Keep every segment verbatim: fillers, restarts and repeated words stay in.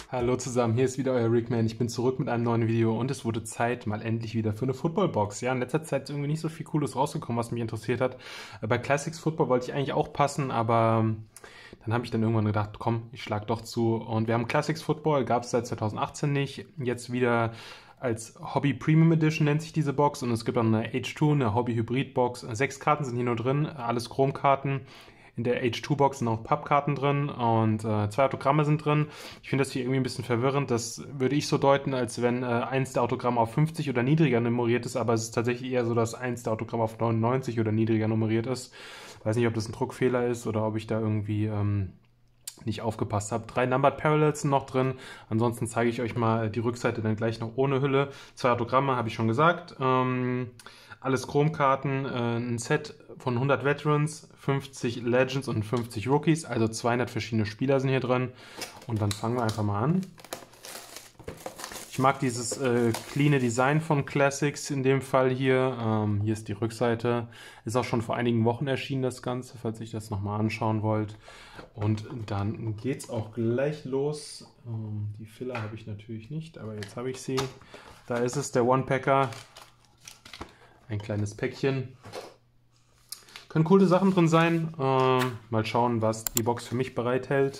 Hallo zusammen, hier ist wieder euer Rickman. Ich bin zurück mit einem neuen Video und es wurde Zeit mal endlich wieder für eine Footballbox. Ja, in letzter Zeit ist irgendwie nicht so viel Cooles rausgekommen, was mich interessiert hat. Bei Classics Football wollte ich eigentlich auch passen, aber dann habe ich dann irgendwann gedacht, komm, ich schlag doch zu. Und wir haben Classics Football, gab es seit zweitausendachtzehn nicht. Jetzt wieder als Hobby Premium Edition nennt sich diese Box und es gibt auch eine H zwei, eine Hobby Hybrid Box. Sechs Karten sind hier nur drin, alles Chromkarten. In der H zwei Box sind auch Pappkarten drin und äh, zwei Autogramme sind drin. Ich finde das hier irgendwie ein bisschen verwirrend. Das würde ich so deuten, als wenn äh, eins der Autogramme auf fünfzig oder niedriger nummeriert ist, aber es ist tatsächlich eher so, dass eins der Autogramme auf neunundneunzig oder niedriger nummeriert ist. Weiß nicht, ob das ein Druckfehler ist oder ob ich da irgendwie ähm, nicht aufgepasst habe. Drei Numbered Parallels sind noch drin. Ansonsten zeige ich euch mal die Rückseite dann gleich noch ohne Hülle. Zwei Autogramme, habe ich schon gesagt. Ähm, alles Chromkarten, äh, ein Set von hundert Veterans, fünfzig Legends und fünfzig Rookies, also zweihundert verschiedene Spieler sind hier drin. Und dann fangen wir einfach mal an. Ich mag dieses äh, cleane Design von Classics in dem Fall hier. Ähm, hier ist die Rückseite. Ist auch schon vor einigen Wochen erschienen, das Ganze, falls ihr das nochmal anschauen wollt. Und dann geht es auch gleich los. Ähm, die Filler habe ich natürlich nicht, aber jetzt habe ich sie. Da ist es, der One-Packer. Ein kleines Päckchen. Können coole Sachen drin sein. Ähm, mal schauen, was die Box für mich bereithält.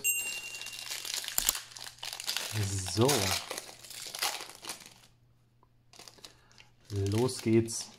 So. Los geht's.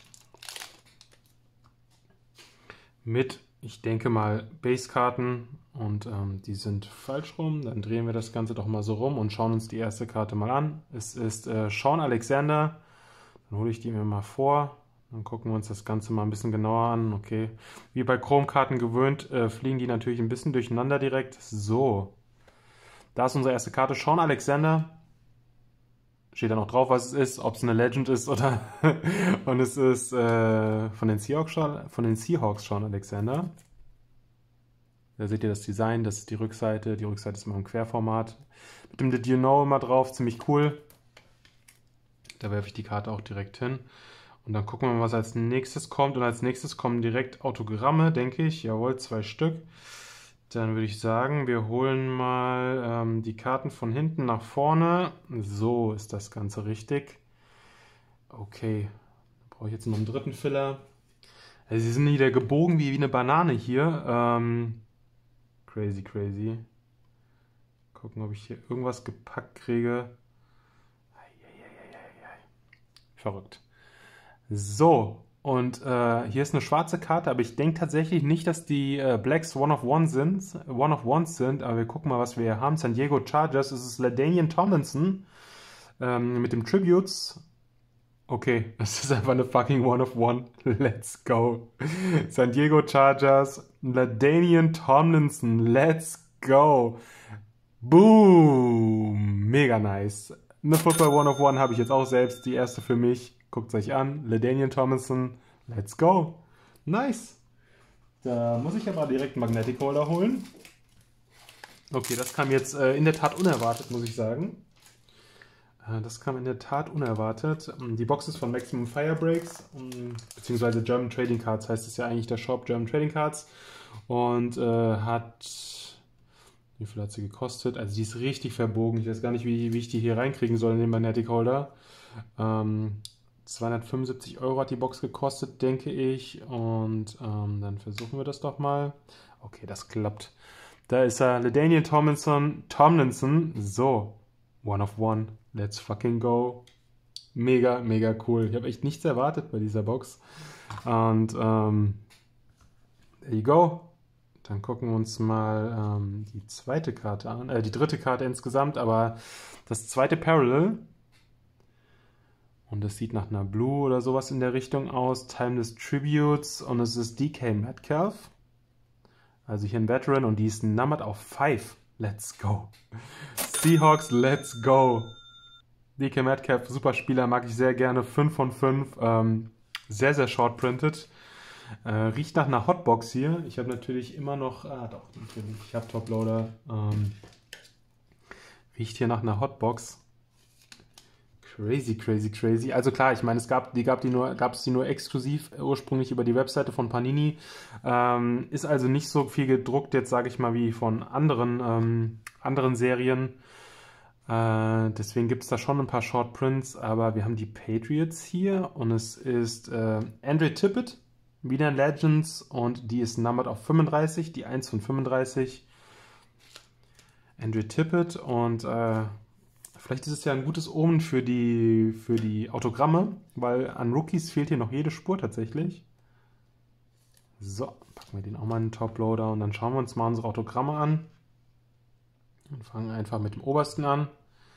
Mit, ich denke mal, Basekarten. Und ähm, die sind falsch rum. Dann drehen wir das Ganze doch mal so rum und schauen uns die erste Karte mal an. Es ist äh, Shaun Alexander. Dann hole ich die mir mal vor. Dann gucken wir uns das Ganze mal ein bisschen genauer an. Okay, wie bei Chromkarten gewöhnt, äh, fliegen die natürlich ein bisschen durcheinander direkt. So, da ist unsere erste Karte, Shaun Alexander. Steht da noch drauf, was es ist, ob es eine Legend ist oder... Und es ist äh, von den Seahawks, von den Seahawks Shaun Alexander. Da seht ihr das Design, das ist die Rückseite. Die Rückseite ist immer im Querformat. Mit dem Did You Know immer drauf, ziemlich cool. Da werfe ich die Karte auch direkt hin. Und dann gucken wir mal, was als nächstes kommt. Und als nächstes kommen direkt Autogramme, denke ich. Jawohl, zwei Stück. Dann würde ich sagen, wir holen mal ähm, die Karten von hinten nach vorne. So ist das Ganze richtig. Okay, da brauche ich jetzt noch einen dritten Filler. Also sie sind wieder gebogen wie, wie eine Banane hier. Ähm, crazy, crazy. Gucken, ob ich hier irgendwas gepackt kriege. Verrückt. So, und äh, hier ist eine schwarze Karte, aber ich denke tatsächlich nicht, dass die äh, Blacks One of One sind, One of Ones sind, aber wir gucken mal, was wir hier haben. San Diego Chargers, es ist LaDainian Tomlinson ähm, mit dem Tributes. Okay, das ist einfach eine fucking One of One. Let's go. San Diego Chargers, LaDainian Tomlinson, let's go. Boom, mega nice. Eine Football One of One habe ich jetzt auch selbst, die erste für mich. Guckt es euch an. LaDainian Tomlinson. Let's go. Nice. Da muss ich aber direkt einen Magnetic Holder holen. Okay, das kam jetzt äh, in der Tat unerwartet, muss ich sagen. Äh, das kam in der Tat unerwartet. Die Box ist von Maximum Firebreaks, um, beziehungsweise German Trading Cards heißt es ja eigentlich, der Shop German Trading Cards. Und äh, hat... Wie viel hat sie gekostet? Also die ist richtig verbogen. Ich weiß gar nicht, wie, wie ich die hier reinkriegen soll in den Magnetic Holder. Ähm, zweihundertfünfundsiebzig Euro hat die Box gekostet, denke ich. Und ähm, dann versuchen wir das doch mal. Okay, das klappt. Da ist er, LaDainian Tomlinson. Tomlinson. So, One of One. Let's fucking go. Mega, mega cool. Ich habe echt nichts erwartet bei dieser Box. Und ähm, there you go. Dann gucken wir uns mal ähm, die zweite Karte an, äh, die dritte Karte insgesamt, aber das zweite Parallel. Und das sieht nach einer Blue oder sowas in der Richtung aus. Timeless Tributes und es ist D K Metcalf. Also hier ein Veteran und die ist numbered auf fünf. Let's go. Seahawks, let's go. D K Metcalf, super Spieler, mag ich sehr gerne. fünf von fünf. Ähm, sehr, sehr short printed. Äh, riecht nach einer Hotbox hier. Ich habe natürlich immer noch, ah doch, natürlich, ich habe Toploader. Ähm, riecht hier nach einer Hotbox. Crazy, crazy, crazy. Also klar, ich meine, es gab die, gab die nur, gab es die nur exklusiv ursprünglich über die Webseite von Panini. Ähm, ist also nicht so viel gedruckt jetzt, sage ich mal, wie von anderen, ähm, anderen Serien. Äh, deswegen gibt es da schon ein paar Short Prints, aber wir haben die Patriots hier und es ist äh, Andre Tippett, wieder in Legends und die ist numbered auf fünfunddreißig, die eins von fünfunddreißig. Andre Tippett und äh, vielleicht ist es ja ein gutes Omen für die, für die Autogramme, weil an Rookies fehlt hier noch jede Spur tatsächlich. So, packen wir den auch mal in den Toploader und dann schauen wir uns mal unsere Autogramme an. Und fangen einfach mit dem obersten an.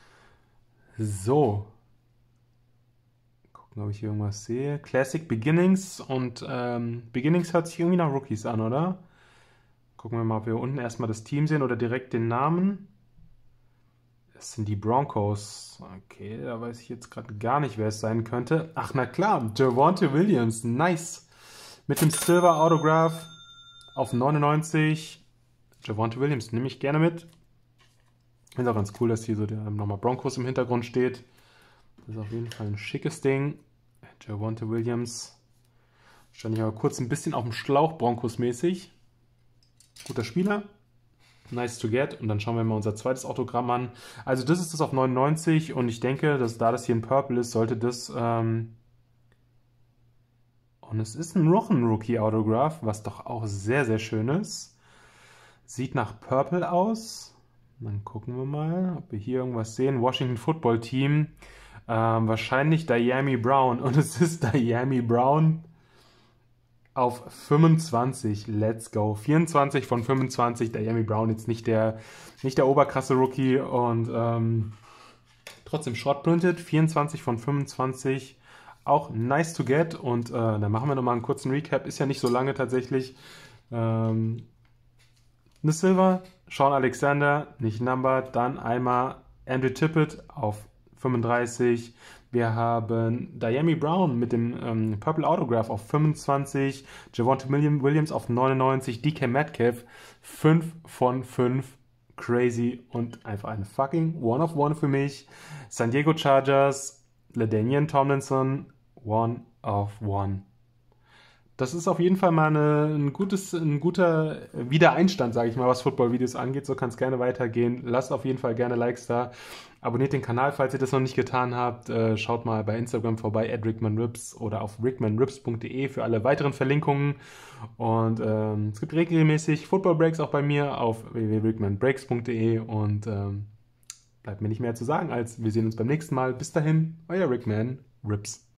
So. Gucken, ob ich hier irgendwas sehe. Classic Beginnings und ähm, Beginnings hört sich irgendwie nach Rookies an, oder? Gucken wir mal, ob wir unten erstmal das Team sehen oder direkt den Namen. Das sind die Broncos. Okay, da weiß ich jetzt gerade gar nicht, wer es sein könnte. Ach, na klar, Javonte Williams. Nice. Mit dem Silver Autograph auf neunundneunzig. Javonte Williams nehme ich gerne mit. Ist auch ganz cool, dass hier so der nochmal Broncos im Hintergrund steht. Das ist auf jeden Fall ein schickes Ding. Javonte Williams. Stand ich aber kurz ein bisschen auf dem Schlauch, Broncos-mäßig. Guter Spieler. Nice to get. Und dann schauen wir mal unser zweites Autogramm an. Also das ist das auf neunundneunzig und ich denke, dass da das hier in Purple ist, sollte das... Ähm und es ist ein Rochen-Rookie-Autograph, was doch auch sehr, sehr schön ist. Sieht nach Purple aus. Dann gucken wir mal, ob wir hier irgendwas sehen. Washington Football Team. Ähm, wahrscheinlich Dyami Brown. Und es ist Dyami Brown auf fünfundzwanzig. Let's go. vierundzwanzig von fünfundzwanzig. Dyami Brown jetzt nicht der, nicht der oberkrasse Rookie. Und ähm, trotzdem short printed. vierundzwanzig von fünfundzwanzig. Auch nice to get. Und äh, dann machen wir nochmal einen kurzen Recap. Ist ja nicht so lange tatsächlich. Ähm, eine Silver. Sean Alexander, nicht numbered. Dann einmal Andre Tippett auf fünfunddreißig. Wir haben Dyami Brown mit dem ähm, Purple Autograph auf fünfundzwanzig. Javonte Williams auf neunundneunzig. D K Metcalf fünf von fünf. Crazy und einfach eine fucking One of One für mich. San Diego Chargers, LaDainian Tomlinson, One of One. Das ist auf jeden Fall mal eine, ein, gutes, ein guter Wiedereinstand, sage ich mal, was Football-Videos angeht. So kann es gerne weitergehen. Lasst auf jeden Fall gerne Likes da. Abonniert den Kanal, falls ihr das noch nicht getan habt. Äh, schaut mal bei Instagram vorbei, at rickmanrips oder auf rickmanrips punkt de für alle weiteren Verlinkungen. Und ähm, es gibt regelmäßig Football-Breaks auch bei mir auf w w w punkt rickmanbreaks punkt de und ähm, bleibt mir nicht mehr zu sagen, als wir sehen uns beim nächsten Mal. Bis dahin, euer Rickman Rips.